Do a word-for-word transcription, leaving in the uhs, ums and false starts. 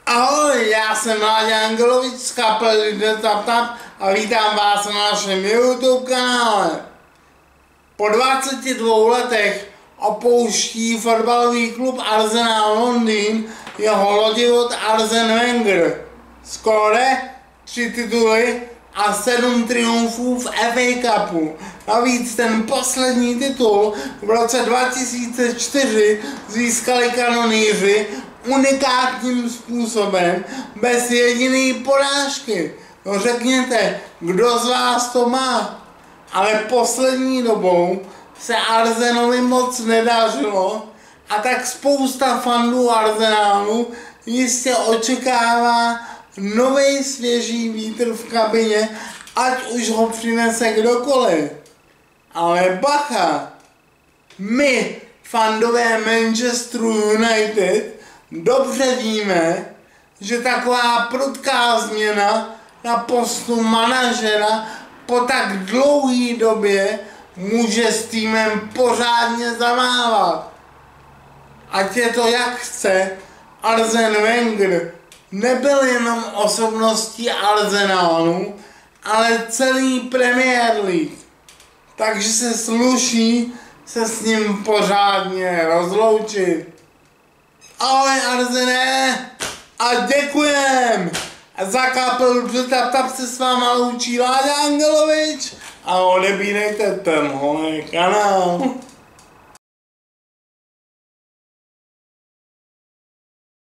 Ahoj, já jsem Láďa Angelovič z kapely The Tap Tap a vítám vás na našem YouTube kanále. Po dvaceti dvou letech opouští fotbalový klub Arsenal Londýn jeho lodivot Arsene Wenger. Skóre tři tituly a sedm triumfů v F A Cupu. Navíc ten poslední titul v roce dva tisíce čtyři získali kanonýři unikátním způsobem, bez jediné porážky. No řekněte, kdo z vás to má? Ale poslední dobou se Arsenovi moc nedařilo a tak spousta fandů Arsenalu jistě očekává nový svěží vítr v kabině, ať už ho přinese kdokoliv. Ale bacha, my, fandové Manchesteru United, dobře víme, že taková prudká změna na postu manažera po tak dlouhé době může s týmem pořádně zamávat. Ať je to jak chce, Arsene Wenger nebyl jenom osobností Arsenalu, ale celý Premier League. Takže se sluší se s ním pořádně rozloučit. Ahoj Arsene a děkujem! A za kapelu The Tap Tap se s váma loučí Láďa Angelovič a odebírejte tenhle kanál.